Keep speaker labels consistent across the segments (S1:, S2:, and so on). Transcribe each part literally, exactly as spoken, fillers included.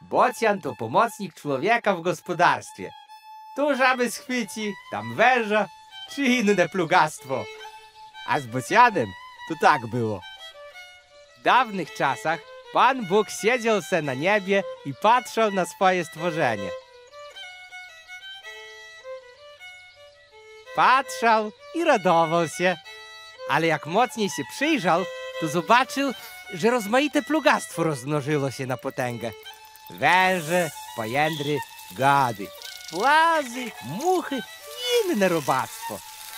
S1: Bocian to pomocnik człowieka w gospodarstwie. Tu żaby schwyci, tam węża, czy inne plugastwo. A z bocianem to tak było. W dawnych czasach Pan Bóg siedział se na niebie i patrzył na swoje stworzenie. Patrzał i radował się, ale jak mocniej się przyjrzał, to zobaczył, że rozmaite plugastwo rozmnożyło się na potęgę. Węże, pajędry, gady, płazy, muchy i inne robactwo.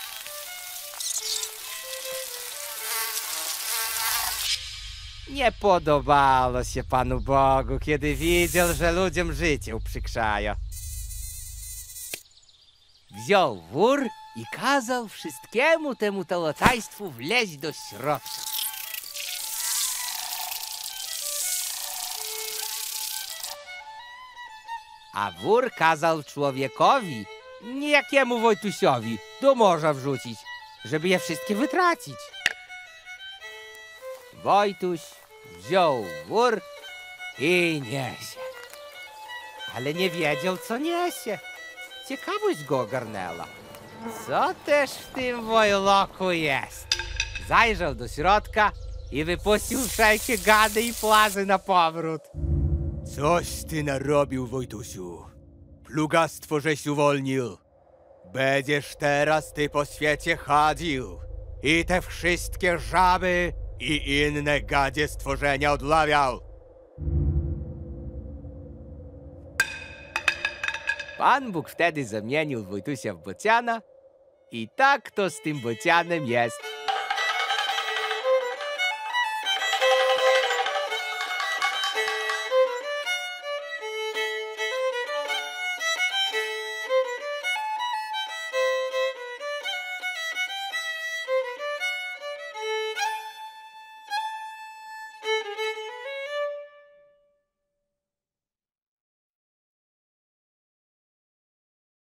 S1: Nie podobało się Panu Bogu, kiedy widział, że ludziom życie uprzykrzają. Wziął wór i kazał wszystkiemu temu tałataństwu wleźć do środka. A wór kazał człowiekowi, niejakiemu Wojtusiowi, do morza wrzucić, żeby je wszystkie wytracić. Wojtuś wziął wór i niesie. Ale nie wiedział, co niesie. Ciekawość go ogarnęła. Co też w tym wojloku jest? Zajrzał do środka i wypuścił wszelkie gady i płazy na powrót.
S2: Coś ty narobił, Wojtusiu. Plugastwo żeś uwolnił. Będziesz teraz ty po świecie chodził i te wszystkie żaby i inne gadzie stworzenia odlawiał.
S1: Pan Bóg wtedy zamienił Wojtusia w bociana i tak to z tym bocianem jest.